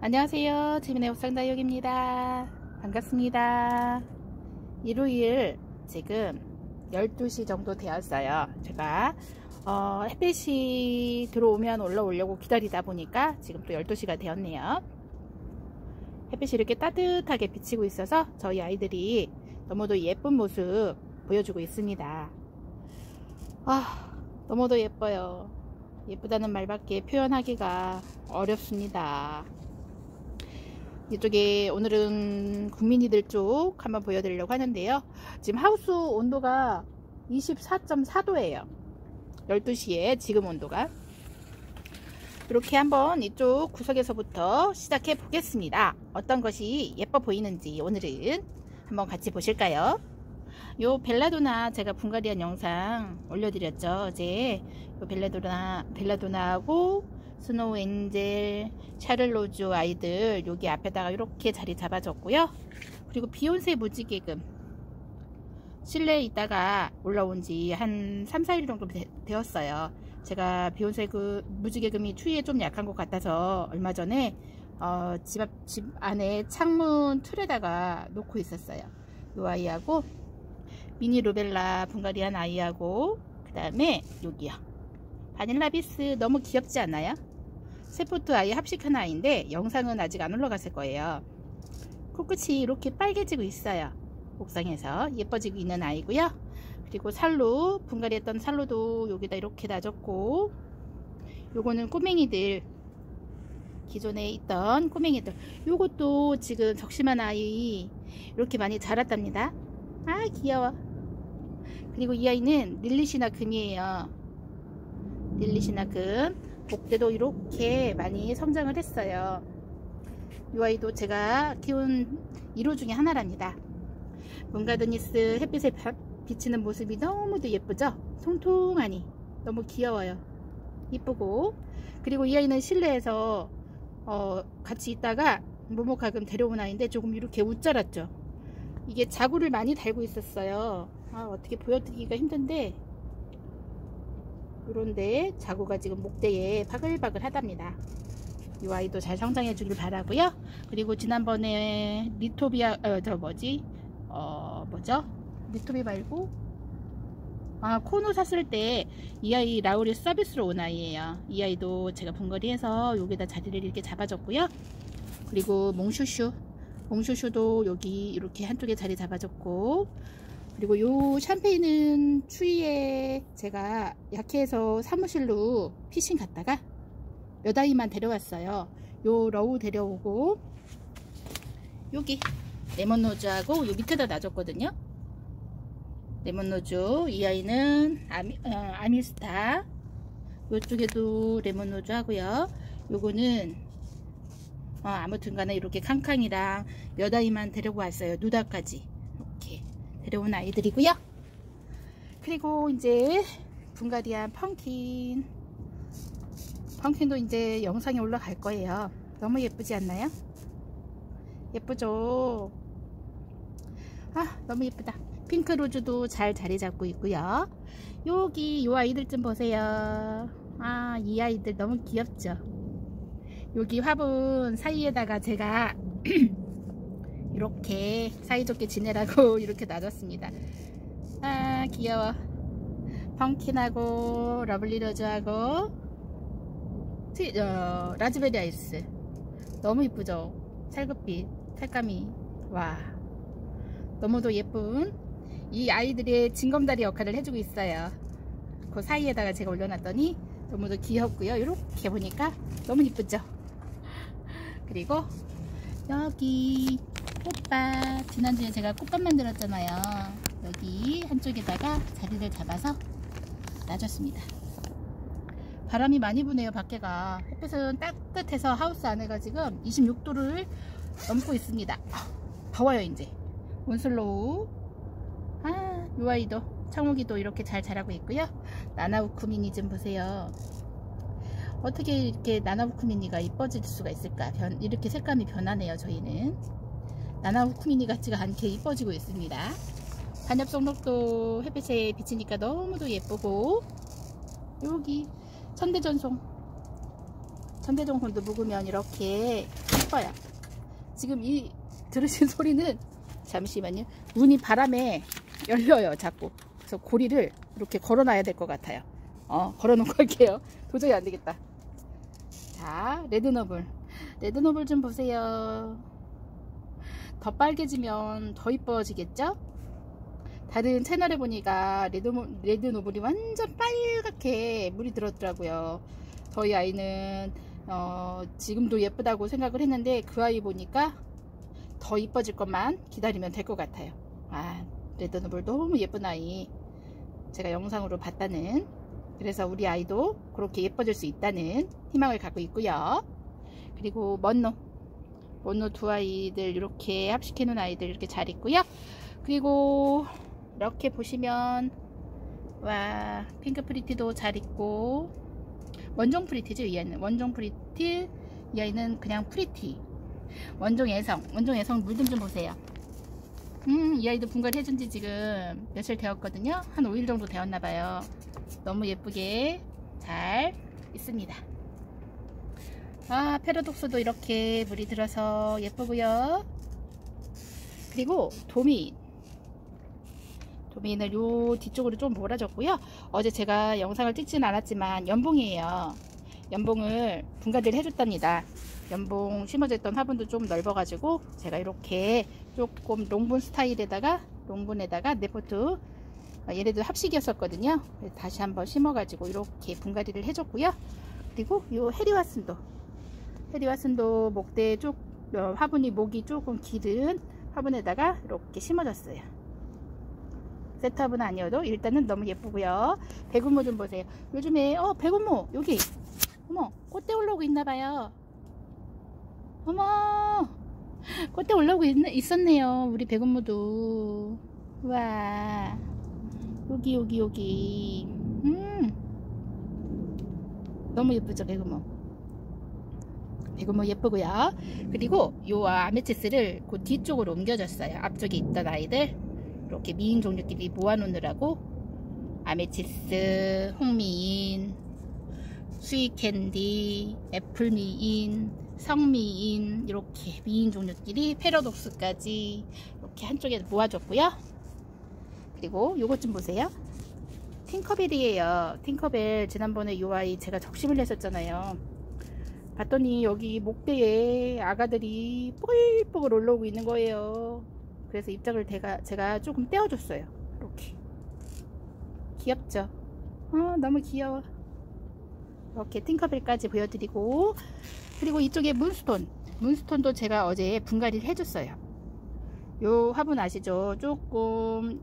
안녕하세요. 지민의 옥상다육입니다. 반갑습니다. 일요일 지금 12시 정도 되었어요. 제가 햇빛이 들어오면 올라오려고 기다리다 보니까 지금 또 12시가 되었네요. 햇빛이 이렇게 따뜻하게 비치고 있어서 저희 아이들이 너무도 예쁜 모습 보여주고 있습니다. 너무도 예뻐요. 예쁘다는 말밖에 표현하기가 어렵습니다. 이쪽에 오늘은 국민이들 쪽 한번 보여드리려고 하는데요. 지금 하우스 온도가 24.4도예요 12시에 지금 온도가. 이렇게 한번 이쪽 구석에서부터 시작해 보겠습니다. 어떤 것이 예뻐 보이는지 오늘은 한번 같이 보실까요? 요 벨라도나 제가 분갈이한 영상 올려드렸죠. 어제 요 벨라도나하고 스노우 엔젤, 샤를로즈 아이들 여기 앞에다가 이렇게 자리 잡아줬고요. 그리고 비욘세 무지개금 실내에 있다가 올라온 지 한 3, 4일 정도 되었어요. 제가 비욘세 무지개금이 추위에 좀 약한 것 같아서 얼마 전에 집 안에 창문 틀에다가 놓고 있었어요. 이 아이하고 미니 루벨라 분갈이한 아이하고 그 다음에 여기요. 바닐라비스 너무 귀엽지 않나요? 세포트 아이 합식한 아이인데 영상은 아직 안 올라갔을 거예요. 코끝이 이렇게 빨개지고 있어요. 옥상에서 예뻐지고 있는 아이고요. 그리고 살로 분갈이했던 살로도 여기다 이렇게 놔줬고, 요거는 꼬맹이들, 기존에 있던 꼬맹이들. 요것도 지금 적심한 아이 이렇게 많이 자랐답니다. 귀여워. 그리고 이 아이는 릴리시나 금이에요. 릴리시나 금. 목대도 이렇게 많이 성장을 했어요. 이 아이도 제가 키운 1호 중에 하나랍니다. 문가드니스 햇빛에 비치는 모습이 너무도 예쁘죠? 통통하니 너무 귀여워요. 이쁘고. 그리고 이 아이는 실내에서 같이 있다가 모모가금 데려온 아이인데 조금 이렇게 웃자랐죠. 이게 자구를 많이 달고 있었어요. 어떻게 보여드리기가 힘든데 요런데 자구가 지금 목대에 바글바글 하답니다. 이 아이도 잘 성장해 주길 바라고요. 그리고 지난번에 리토비아 리토비 말고 코노 샀을 때 이 아이 라우리 서비스로 온 아이예요. 이 아이도 제가 분갈이해서 여기다 자리를 이렇게 잡아줬고요. 그리고 몽슈슈도 여기 이렇게 한쪽에 자리 잡아줬고, 그리고 요 샴페인은 추위에 제가 약해서 사무실로 피싱 갔다가 몇 아이만 데려왔어요. 요 러우 데려오고, 여기 레몬노즈하고 요 밑에다 놔줬거든요. 레몬노즈, 이 아이는 아미스타, 요쪽에도 레몬노즈 하고요. 요거는 아무튼 간에 이렇게 캉캉이랑 몇 아이만 데리고 왔어요. 누다까지 이렇게 데려온 아이들이고요. 그리고 이제 분갈이한 펑킨도 이제 영상이 올라갈 거예요. 너무 예쁘지 않나요? 예쁘죠? 너무 예쁘다. 핑크로즈도 잘 자리 잡고 있고요. 여기 요 아이들 좀 보세요. 이 아이들 너무 귀엽죠? 여기 화분 사이에다가 제가 이렇게 사이좋게 지내라고 이렇게 놔뒀습니다. 귀여워. 펑킨하고 러블리로즈하고 라즈베리 아이스 너무 이쁘죠? 찰급빛 색감이 너무도 예쁜 이 아이들의 징검다리 역할을 해주고 있어요. 그 사이에다가 제가 올려놨더니 너무도 귀엽고요. 이렇게 보니까 너무 이쁘죠? 그리고 여기 꽃밭, 지난주에 제가 꽃밭 만들었잖아요. 여기 한쪽에다가 자리를 잡아서 놔줬습니다. 바람이 많이 부네요. 밖에가 햇빛은 따뜻해서 하우스 안에가 지금 26도를 넘고 있습니다. 더워요. 이제 몬슬로우, 요 아이도 청우기도 이렇게 잘 자라고 있고요. 나나우쿠미니 좀 보세요. 어떻게 이렇게 나나우쿠미니가 이뻐질 수가 있을까? 이렇게 색감이 변하네요. 저희는 나나우쿠미니 같지가 않게 이뻐지고 있습니다. 단엽송록도 햇빛에 비치니까 너무도 예쁘고, 여기 천대전송도 묵으면 이렇게 이뻐요. 지금 이 들으신 소리는 잠시만요. 문이 바람에 열려요 자꾸. 그래서 고리를 이렇게 걸어놔야 될 것 같아요. 걸어놓고 할게요. 도저히 안 되겠다. 자, 레드노블. 레드노블 좀 보세요. 더 빨개지면 더 이뻐지겠죠? 다른 채널에 보니까 레드노블이 완전 빨갛게 물이 들었더라고요. 저희 아이는 지금도 예쁘다고 생각을 했는데 그 아이 보니까 더 이뻐질 것만 기다리면 될 것 같아요. 레드노블 너무 예쁜 아이 제가 영상으로 봤다는, 그래서 우리 아이도 그렇게 예뻐질 수 있다는 희망을 갖고 있고요. 그리고 먼노 두 아이들 이렇게 합식해 놓은 아이들 이렇게 잘 있고요. 그리고 이렇게 보시면 와, 핑크 프리티도 잘 있고, 원종 프리티죠. 이 아이는 원종 프리티, 이 아이는 그냥 프리티. 원종 애성 물좀 좀 보세요. 이 아이도 분갈이 해준 지 지금 며칠 되었거든요. 한 5일 정도 되었나봐요. 너무 예쁘게 잘 있습니다. 패러독스도 이렇게 물이 들어서 예쁘고요. 그리고 도미인을 요 뒤쪽으로 좀 몰아줬고요. 어제 제가 영상을 찍진 않았지만 연봉이에요. 연봉을 분갈이를 해줬답니다. 연봉 심어져 있던 화분도 좀 넓어가지고 제가 이렇게 조금 롱분에다가 네포트, 얘네도 합식이었었거든요. 다시 한번 심어가지고 이렇게 분갈이를 해줬고요. 그리고 요 헤리와슨도 목대 화분이 목이 조금 길은 화분에다가 이렇게 심어줬어요. 세트화분 아니어도 일단은 너무 예쁘고요. 백운모 좀 보세요. 요즘에 백운모 여기 꽃대 올라오고 있나봐요. 어머, 꽃대 올라오고 있었네요. 우리 백운모도. 와, 여기 너무 예쁘죠. 백운모 예쁘고요. 그리고 요 아메치스를 그 뒤쪽으로 옮겨줬어요. 앞쪽에 있던 아이들 이렇게 미인 종류끼리 모아놓느라고 아메치스, 홍미인, 스윗캔디, 애플미인, 성미인, 이렇게 미인 종류끼리 패러독스까지 이렇게 한쪽에 모아줬고요. 그리고 요것 좀 보세요. 팅커벨이에요. 팅커벨 지난번에 요 아이 제가 적심을 했었잖아요. 봤더니 여기 목대에 아가들이 뽀글뽀글 올라오고 있는 거예요. 그래서 입장을 제가 조금 떼어줬어요. 이렇게 귀엽죠? 너무 귀여워. 이렇게 팅커벨까지 보여드리고, 그리고 이쪽에 문스톤도 제가 어제 분갈이를 해줬어요. 요 화분 아시죠? 조금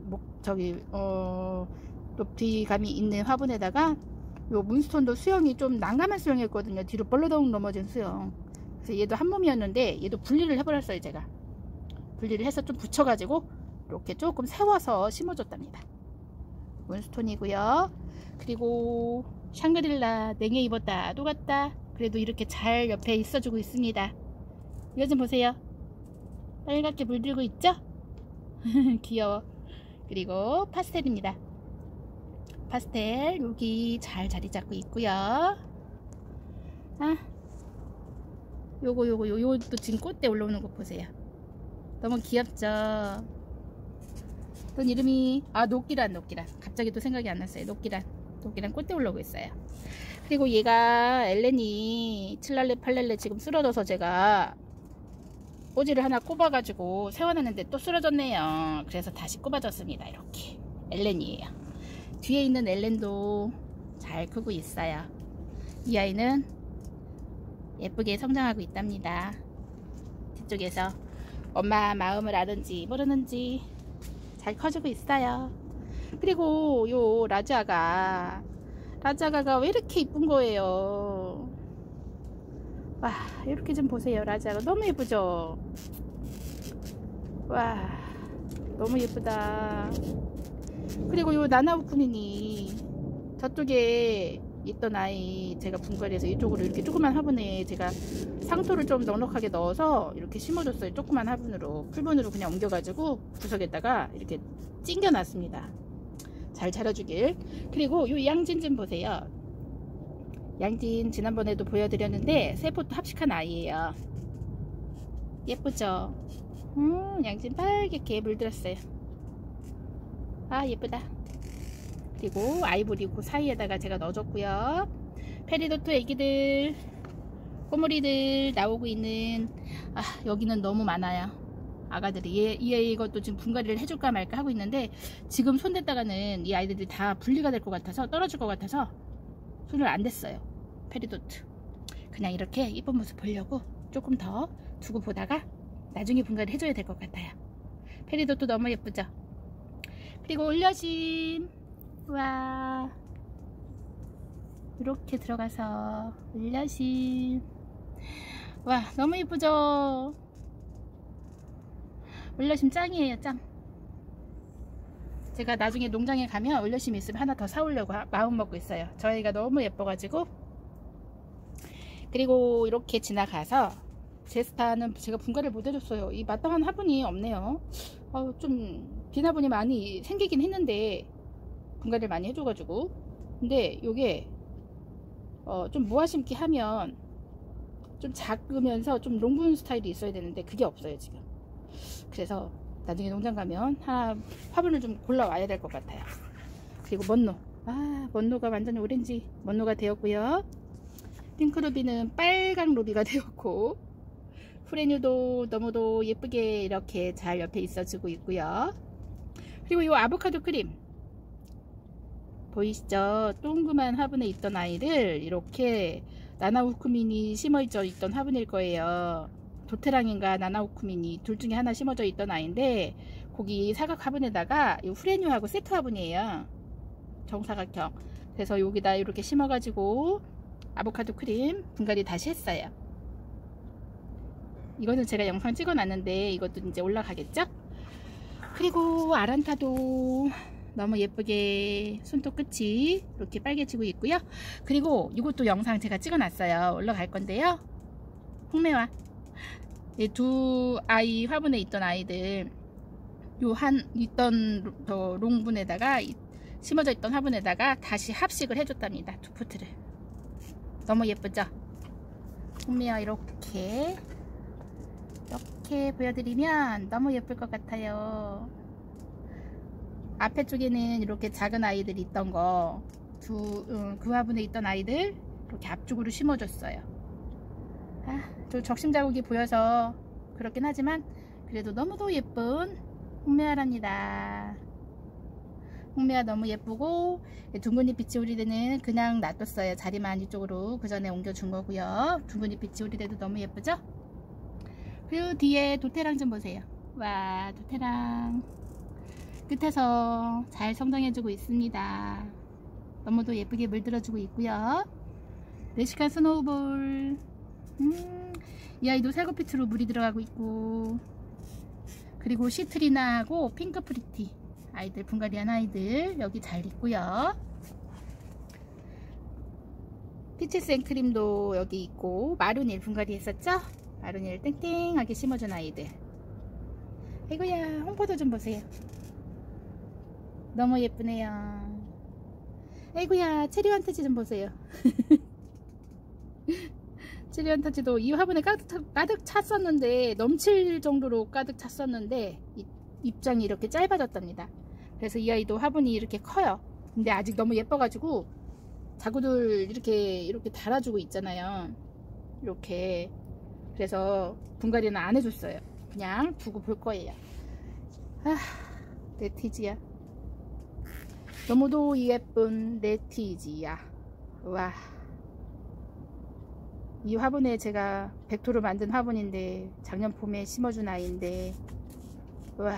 높이감이 있는 화분에다가 요 문스톤도 수영이 좀 난감한 수영이었거든요. 뒤로 벌러덩 넘어진 수영. 그래서 얘도 한 몸이었는데 얘도 분리를 해버렸어요. 제가 분리를 해서 좀 붙여가지고 이렇게 조금 세워서 심어줬답니다. 문스톤이고요. 그리고 샹그릴라 냉해 입었다 녹았다 그래도 이렇게 잘 옆에 있어주고 있습니다. 이거 좀 보세요. 빨갛게 물들고 있죠? 귀여워. 그리고 파스텔입니다. 파스텔 여기 잘 자리 잡고 있고요. 요것도 지금 꽃대 올라오는 거 보세요. 너무 귀엽죠? 또 이름이 녹기란. 갑자기 또 생각이 안 났어요. 녹기란 꽃대 올라오고 있어요. 그리고 얘가 엘렌이 7랄레 8랄레 지금 쓰러져서 제가 꼬지를 하나 꼽아가지고 세워놨는데 또 쓰러졌네요. 그래서 다시 꼽아줬습니다. 이렇게 엘렌이에요. 뒤에 있는 엘렌도 잘 크고 있어요. 이 아이는 예쁘게 성장하고 있답니다. 뒤쪽에서 엄마 마음을 아는지 모르는지 잘 커지고 있어요. 그리고 요 라자가가 왜 이렇게 이쁜 거예요. 와, 이렇게 좀 보세요. 라자가 너무 예쁘죠? 와, 너무 예쁘다. 그리고 요 나나우쿠니니 저쪽에 있던 아이 제가 분갈이해서 이쪽으로 이렇게 조그만 화분에 제가 상토를 좀 넉넉하게 넣어서 이렇게 심어줬어요. 조그만 화분으로 풀분으로 그냥 옮겨가지고 구석에다가 이렇게 찡겨놨습니다. 잘 자라주길. 그리고 요 양진 좀 보세요. 양진 지난번에도 보여드렸는데 세포도 합식한 아이예요. 예쁘죠? 양심 빨갛게 물들었어요. 아, 예쁘다. 그리고 아이보리 그 사이에다가 제가 넣어줬고요. 페리도트 애기들, 꼬물이들 나오고 있는, 아, 여기는 너무 많아요. 아가들이. 이것도 지금 분갈이를 해줄까 말까 하고 있는데, 지금 손댔다가는 이 아이들이 다 분리가 될 것 같아서, 떨어질 것 같아서 손을 안 댔어요. 페리도트. 그냥 이렇게 이쁜 모습 보려고 조금 더 두고 보다가 나중에 분갈이 해줘야 될 것 같아요. 페리도트 너무 예쁘죠? 그리고 올려심. 와, 이렇게 들어가서 올려심. 와, 너무 예쁘죠? 올려심 짱이에요, 짱. 제가 나중에 농장에 가면 올려심 있으면 하나 더 사오려고 마음 먹고 있어요. 저희가 너무 예뻐가지고. 그리고 이렇게 지나가서 제스타는 제가 분갈이를 못 해줬어요. 이 마땅한 화분이 없네요. 좀 비나분이 많이 생기긴 했는데 분갈이를 많이 해줘가지고. 근데 요게 좀 모아심기 하면 좀 작으면서 좀 롱분 스타일이 있어야 되는데 그게 없어요 지금. 그래서 나중에 농장 가면 하나 화분을 좀 골라 와야 될 것 같아요. 그리고 먼노. 아, 먼노가 완전히 오렌지 먼노가 되었고요. 핑크루비는 빨강 루비가 되었고, 프레뉴도 너무도 예쁘게 이렇게 잘 옆에 있어주고 있고요. 그리고 이 아보카도 크림 보이시죠? 동그만 화분에 있던 아이를 이렇게 나나우쿠민이 심어져 있던 화분일 거예요. 도테랑인가 나나우쿠민이 둘 중에 하나 심어져 있던 아이인데, 거기 사각 화분에다가 이 프레뉴하고 세트 화분이에요. 정사각형. 그래서 여기다 이렇게 심어가지고 아보카도 크림 분갈이 다시 했어요. 이거는 제가 영상 찍어 놨는데 이것도 이제 올라가겠죠? 그리고 아란타도 너무 예쁘게 손톱 끝이 이렇게 빨개지고 있고요. 그리고 이것도 영상 제가 찍어 놨어요. 올라갈 건데요. 홍매화. 이 두 아이 화분에 있던 아이들 요 있던 롱분에다가 심어져 있던 화분에다가 다시 합식을 해줬답니다. 두 포트를. 너무 예쁘죠? 홍매화 이렇게 보여드리면 너무 예쁠 것 같아요. 앞에 쪽에는 이렇게 작은 아이들이 있던 거 그 화분에 있던 아이들 이렇게 앞쪽으로 심어줬어요. 좀 적심 자국이 보여서 그렇긴 하지만 그래도 너무도 예쁜 홍매화랍니다. 홍매화 너무 예쁘고, 둥근잎 비치오리대는 그냥 놔뒀어요. 자리만 이쪽으로 그 전에 옮겨준 거고요. 둥근잎 비치오리대도 너무 예쁘죠? 그리고 뒤에 도테랑 좀 보세요. 와, 도테랑 끝에서 잘 성장해주고 있습니다. 너무도 예쁘게 물들어주고 있고요. 멕시칸 스노우볼. 이 아이도 살구빛으로 물이 들어가고 있고, 그리고 시트리나하고 핑크 프리티 아이들, 분갈이한 아이들 여기 잘 있고요. 피치 생크림도 여기 있고, 마루닐 분갈이 했었죠? 마루닐 땡땡하게 심어준 아이들. 아이고야, 홍포도 좀 보세요. 너무 예쁘네요. 아이고야, 체리완타지 좀 보세요. 체리완타지도 이 화분에 가득 찼었는데, 넘칠 정도로 가득 찼었는데 입장이 이렇게 짧아졌답니다. 그래서 이 아이도 화분이 이렇게 커요. 근데 아직 너무 예뻐가지고 자구들 이렇게 달아주고 있잖아요. 이렇게. 그래서 분갈이는 안 해줬어요. 그냥 두고 볼 거예요. 네티지야. 너무도 예쁜 네티지야. 와, 이 화분에 제가 백토로 만든 화분인데 작년 봄에 심어준 아이인데, 와,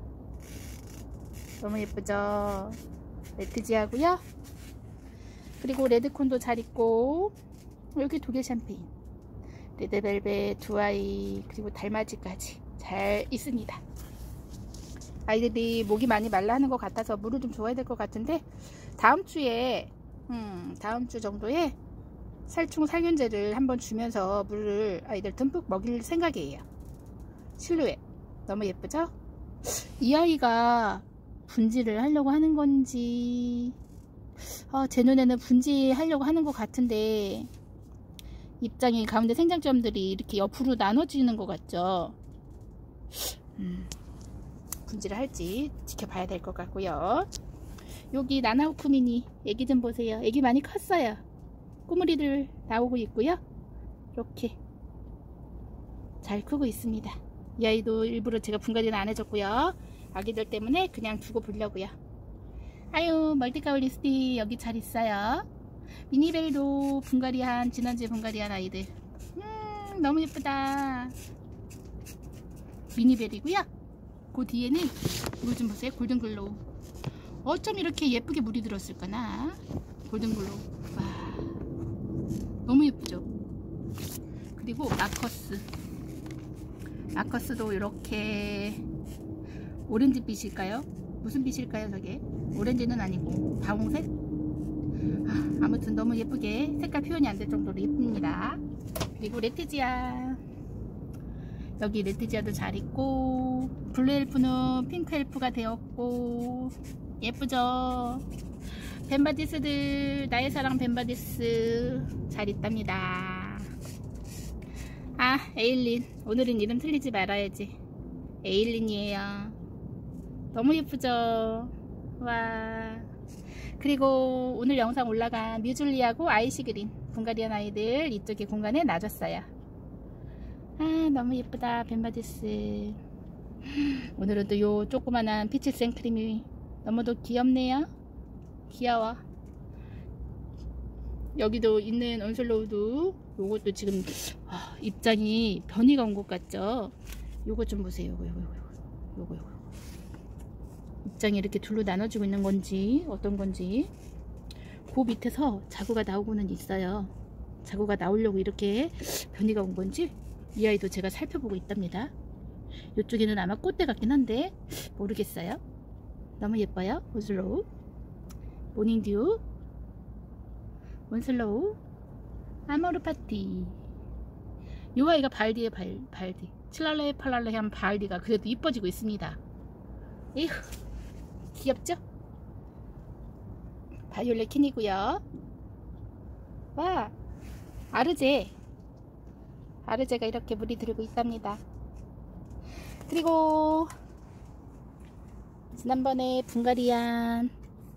너무 예쁘죠? 네티지하고요. 그리고 레드콘도 잘 있고, 여기 독일 샴페인, 레드벨벳 두 아이, 그리고 달맞이까지 잘 있습니다. 아이들이 목이 많이 말라 하는 것 같아서 물을 좀 줘야 될 것 같은데, 다음 주에 다음 주 정도에 살충 살균제를 한번 주면서 물을 아이들 듬뿍 먹일 생각이에요. 실루엣 너무 예쁘죠? 이 아이가 분지를 하려고 하는 건지, 제 눈에는 분지하려고 하는 것 같은데, 입장이 가운데 생장점들이 이렇게 옆으로 나눠지는 것 같죠. 분질을 할지 지켜봐야 될 것 같고요. 여기 나나우쿠미니 애기 좀 보세요. 애기 많이 컸어요. 꼬물이들 나오고 있고요. 이렇게 잘 크고 있습니다. 이 아이도 일부러 제가 분갈이는 안 해줬고요. 아기들 때문에 그냥 두고 보려고요. 아유, 멀티카울리스티 여기 잘 있어요. 미니벨도 분갈이한, 지난주에 분갈이한 아이들. 너무 예쁘다. 미니벨이고요. 그 뒤에는 물 좀 보세요. 골든글로우. 어쩜 이렇게 예쁘게 물이 들었을까나. 골든글로우. 와, 너무 예쁘죠. 그리고 마커스도 이렇게 오렌지 빛일까요? 무슨 빛일까요? 저게 오렌지는 아니고 다홍색? 아무튼 너무 예쁘게 색깔 표현이 안 될 정도로 예쁩니다. 그리고 레티지아, 여기 레티지아도 잘 있고, 블루 엘프는 핑크 엘프가 되었고 예쁘죠. 벤바디스들, 나의 사랑 벤바디스 잘 있답니다. 아, 에일린. 오늘은 이름 틀리지 말아야지. 에일린이에요. 너무 예쁘죠. 와. 그리고 오늘 영상 올라간 뮤줄리하고 아이시그린 분갈이한 아이들 이쪽에 공간에 놔줬어요. 아, 너무 예쁘다. 벤바디스. 오늘은 또 요 조그만한 피치 생크림이 너무도 귀엽네요. 귀여워. 여기도 있는 온슬로우도 요것도 지금 입장이 변이가 온 것 같죠. 요거 좀 보세요. 요거 입장이 이렇게 둘로 나눠지고 있는 건지 어떤 건지. 그 밑에서 자구가 나오고는 있어요. 자구가 나오려고 이렇게 변이가 온 건지 이 아이도 제가 살펴보고 있답니다. 이쪽에는 아마 꽃대 같긴 한데 모르겠어요. 너무 예뻐요. 온슬로우, 모닝듀, 온슬로우, 아모르 파티. 이 아이가 발디에 발디. 칠랄레 팔랄레 한 발디가 그래도 이뻐지고 있습니다. 에휴, 귀엽죠? 바이올렛 킨이고요. 와, 아르제가 이렇게 물이 들고 있답니다. 그리고 지난번에 분갈이한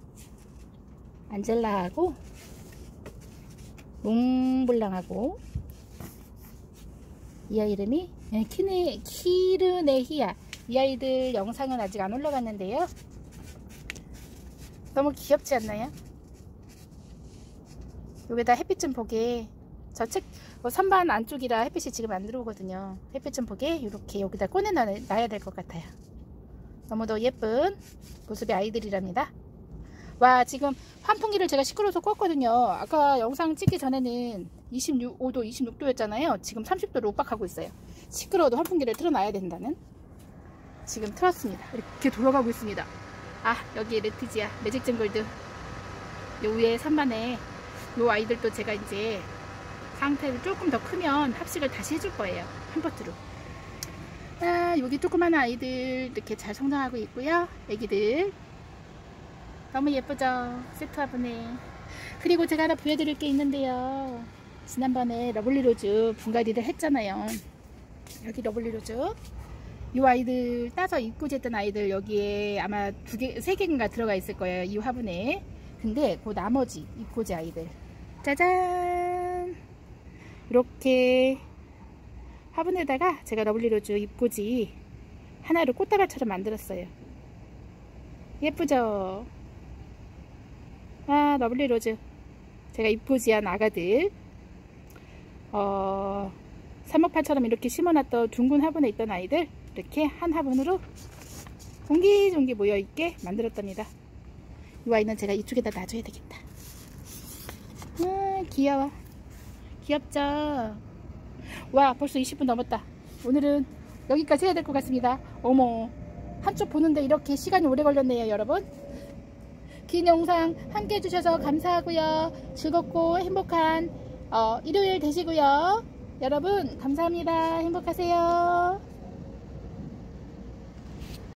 안젤라하고 몽블랑하고 이 아이 이름이 키르네히아. 이 아이들 영상은 아직 안 올라갔는데요. 너무 귀엽지 않나요? 여기다 햇빛 좀 보게. 저 책 선반 안쪽이라 햇빛이 지금 안 들어오거든요. 햇빛 좀 보게 이렇게 여기다 꺼내놔야 될 것 같아요. 너무도 예쁜 모습의 아이들이랍니다. 와, 지금 환풍기를 제가 시끄러워서 껐거든요. 아까 영상 찍기 전에는 25도, 26도였잖아요. 지금 30도로 욱박하고 있어요. 시끄러워도 환풍기를 틀어놔야 된다는. 지금 틀었습니다. 이렇게 돌아가고 있습니다. 아, 여기 레티지아, 매직젠 골드. 요 위에 선반에 요 아이들도 제가 이제 상태를 조금 더 크면 합식을 다시 해줄 거예요. 한 버트로. 아, 여기 조그만 아이들 이렇게 잘 성장하고 있고요. 애기들 너무 예쁘죠? 세트 화분에. 그리고 제가 하나 보여드릴 게 있는데요. 지난번에 러블리로즈 분갈이를 했잖아요. 여기 러블리로즈. 이 아이들 따서 입고지했던 아이들 여기에 아마 3개인가 들어가 있을 거예요. 이 화분에. 근데 그 나머지 입고지 아이들. 짜잔! 이렇게 화분에다가 제가 러블리로즈 입고지 하나를 꽃다발처럼 만들었어요. 예쁘죠? 아, 러블리로즈. 제가 입고지한 아가들. 사목판처럼 이렇게 심어놨던 둥근 화분에 있던 아이들 이렇게 한 화분으로 옹기종기 모여있게 만들었답니다. 이 아이는 제가 이쪽에다 놔줘야 되겠다. 아, 귀여워. 귀엽죠? 와, 벌써 20분 넘었다. 오늘은 여기까지 해야 될 것 같습니다. 어머, 한쪽 보는데 이렇게 시간이 오래 걸렸네요, 여러분. 긴 영상 함께 해주셔서 감사하고요. 즐겁고 행복한 일요일 되시고요. 여러분 감사합니다. 행복하세요.